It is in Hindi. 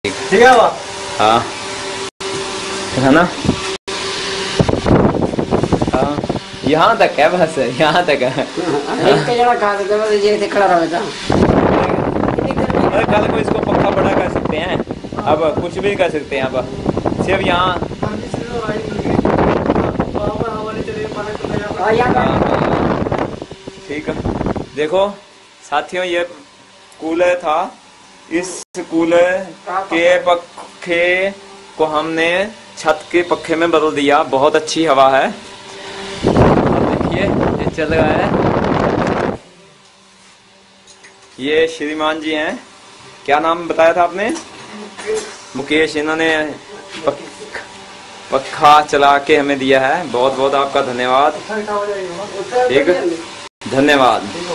ठीक है बा। हाँ है ना। हाँ यहाँ तक है, बस यहाँ तक है। अरे कल को इसको पक्का बड़ा कर सकते हैं, अब कुछ भी कर सकते हैं। अब सिर्फ यहाँ ठीक है। देखो साथियों, ये कूलर था, इस कूलर के पक्खे को हमने छत के पक्खे में बदल दिया। बहुत अच्छी हवा है। देखिए ये चल रहा है। ये श्रीमान जी हैं, क्या नाम बताया था आपने? मुकेश। इन्होंने पक्खा चला के हमें दिया है। बहुत बहुत आपका धन्यवाद। ठीक, धन्यवाद।